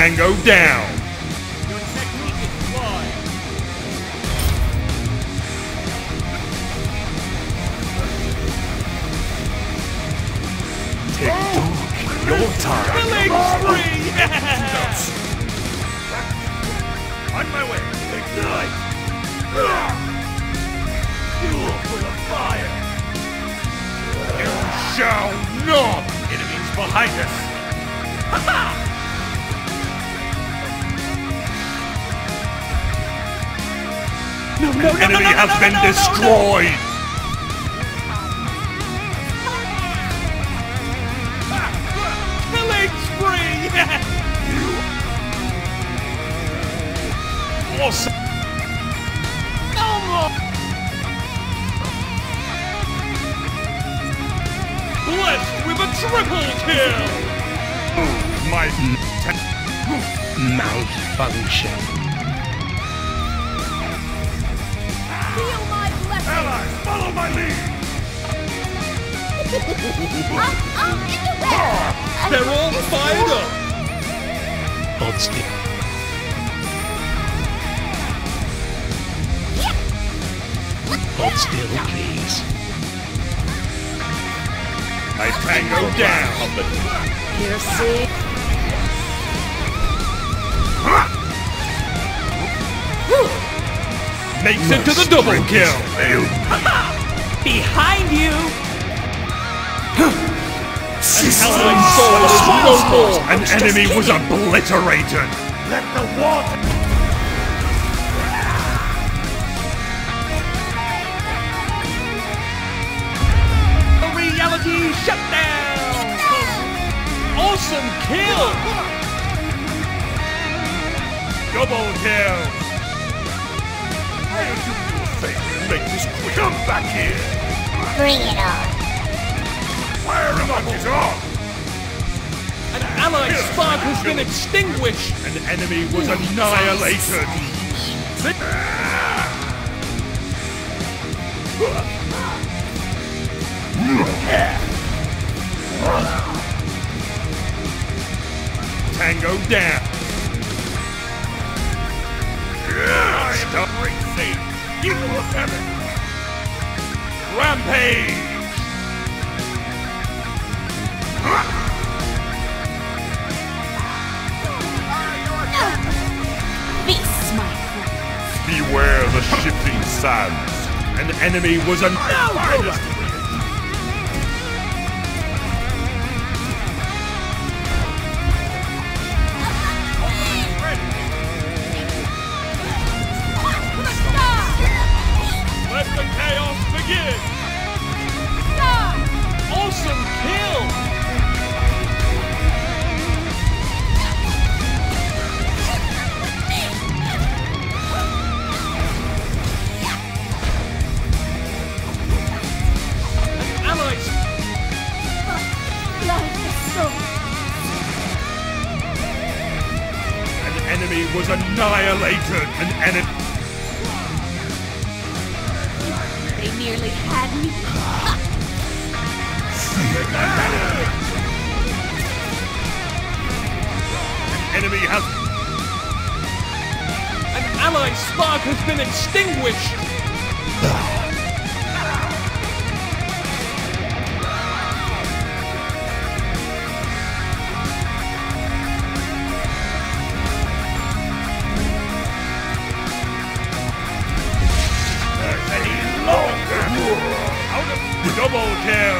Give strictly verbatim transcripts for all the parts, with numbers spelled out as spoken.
Tango down. Your technique is flawed. Take your time. Killing spree! On my way. Ignite. Fuel for the fire. You shall not. Enemies behind us. Ha ha! No, no, no, Enemy no, no, has no, been no, no, destroyed! No. Killing spree! Awesome! No more! Blessed with a triple kill! My malfunction. Feel my blessing! allies, follow my lead! I'm, I'm in the way! They're all fired up! Hold still. Hold still, please. I tango down! Here, see? Makes it to the double kill! Behind you! An allied soul is no more! An enemy was obliterated! Let the water... Reality shutdown! Awesome kill! Double kill! I'll do you a favor and make this quick. Come back here! Bring it on. Fire him is on! An allied spark has been extinguished! An enemy was annihilated! Tango down! Stop racing! Evil of heaven! Rampage! Beasts, my friend. Beware the shifting sands! An enemy was annihilated! Let the chaos begin! Awesome kill! An allied Life is so... An enemy was annihilated! An enemy... They nearly had me. An enemy has... An allied spark has been extinguished! Any longer! Out of... Double kill!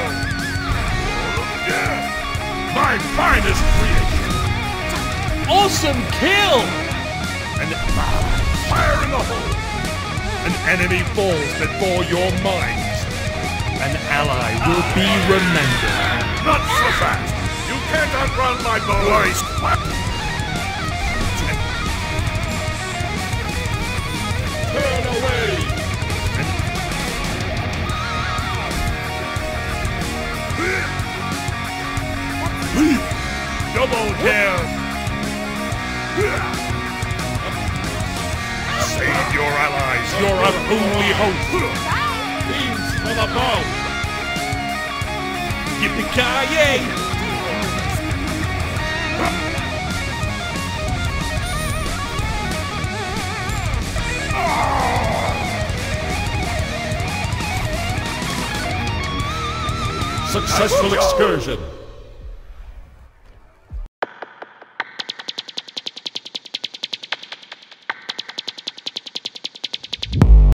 My finest creation! Awesome kill! An... Fire in the hole! An enemy falls before your mind. An ally will be remembered. Not so fast! You can't outrun my boys! Turn away! Double kill! Save your allies! You're our only hope! Beams for the bow! Yippee-ki-yay! Successful excursion.